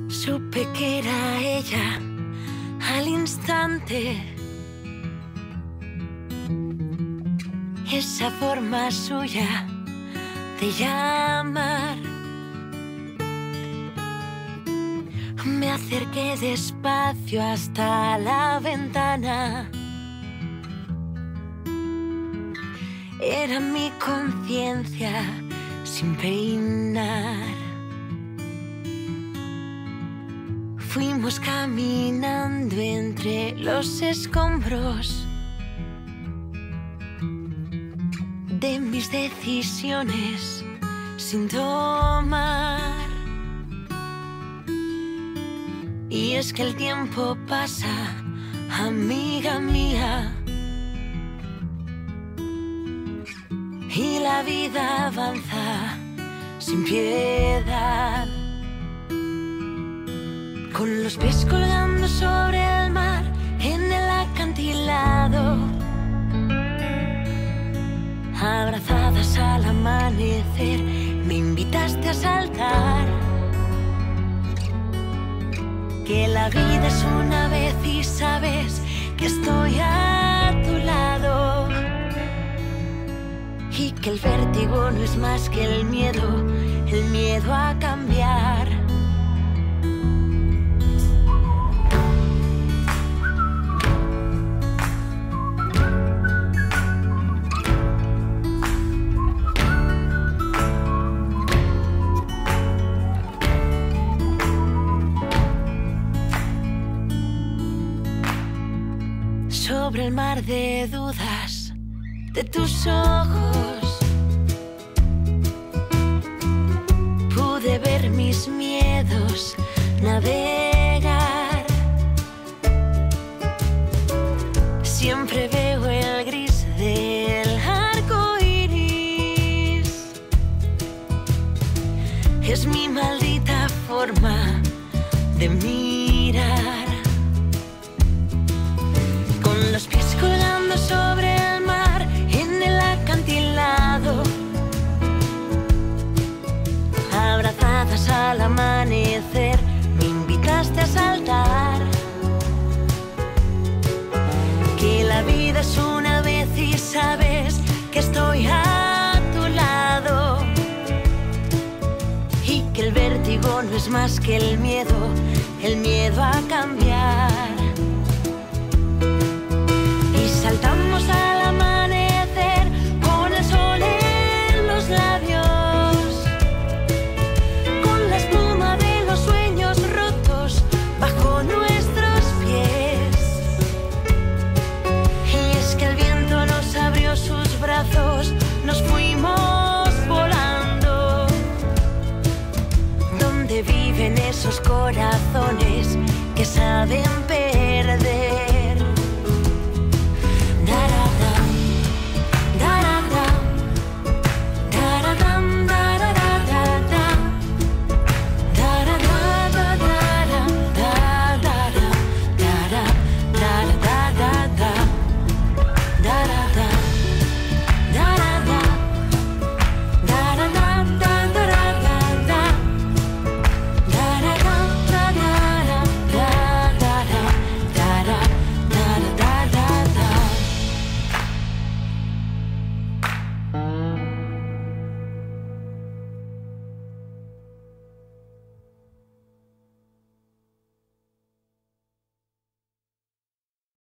Supe que era ella al instante. Esa forma suya de llamar. Me acerqué despacio hasta la ventana. Era mi conciencia sin peinar. Fuimos caminando entre los escombros de mis decisiones sin tomar. Y es que el tiempo pasa, amiga mía, y la vida avanza sin piedad. Con los pies colgando sobre el mar en el acantilado, abrazadas al amanecer, me invitaste a saltar. Que la vida es una vez y sabes que estoy a tu lado. Y que el vértigo no es más que el miedo a cambiar. Sobre el mar de dudas de tus ojos, pude ver mis miedos navegar. Siempre veo el gris del arco iris. Es mi maldita forma de mirar. Los pies colgando sobre el mar en el acantilado, abrazadas al amanecer, me invitaste a saltar. Que la vida es una vez y sabes que estoy a tu lado. Y que el vértigo no es más que el miedo a cambiar.